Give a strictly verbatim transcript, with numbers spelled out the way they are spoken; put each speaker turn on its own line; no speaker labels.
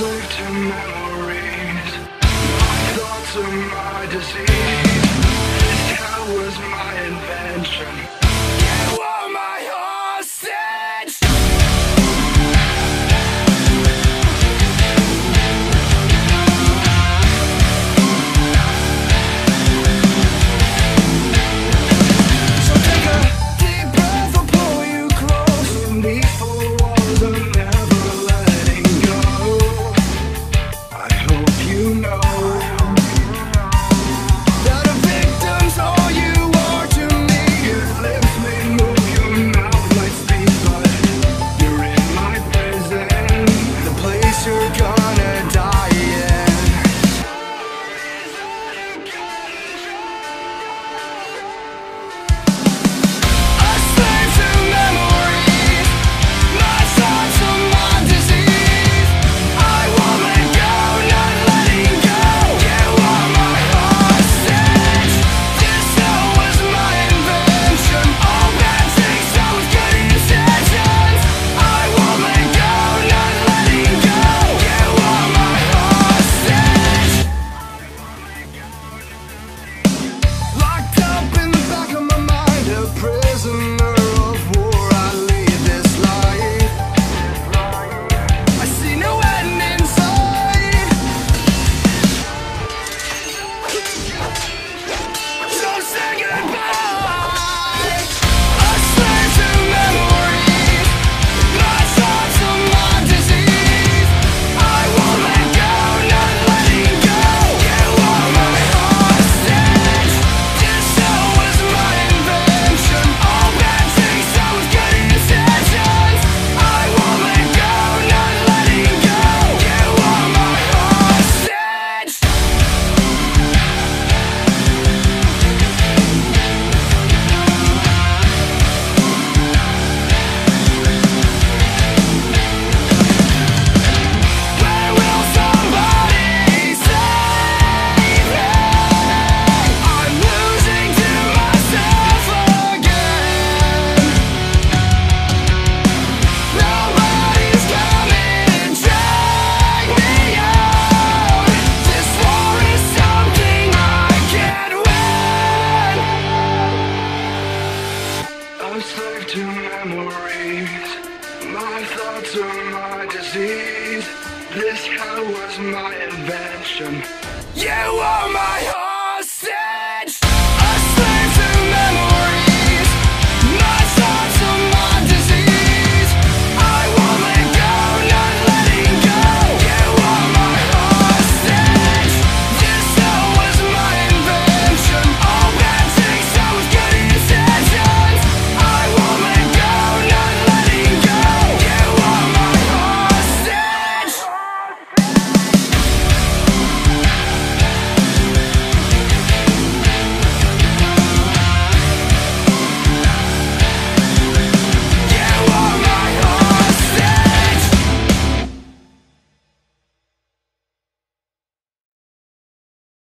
slave to memories. My thoughts are my disease. This cow was my invention. You are my hostage. So take a deep breath, I'll pull you close. Beneath the walls, I'm never letting go. I hope you know that a victim's all you are to me. Your lips may move, your mouth might speak, but you're in my prison, the place you're gonna die in. A slave to memories, my thoughts are my disease. I won't let go, not letting go. You are my hostage. This hell was my invention. All bad things come with good intentions. I won't let go, not letting go. You are my hostage. Locked up in the back of my mind, a prisoner of war. I lead this life. I see no end in sight. So say goodbye. A slave to memories. My thoughts are my disease. I won't let go, not letting go. You are my hostage. This hell was my invention. All bad things come with good intentions. I won't let go, not letting go. You are my hostage. Where will somebody save me? I'm losing to myself again. Nobody's coming and drag me out. This war is something I can't win. A slave to memories. My thoughts are my disease. This hell was my invention. You are my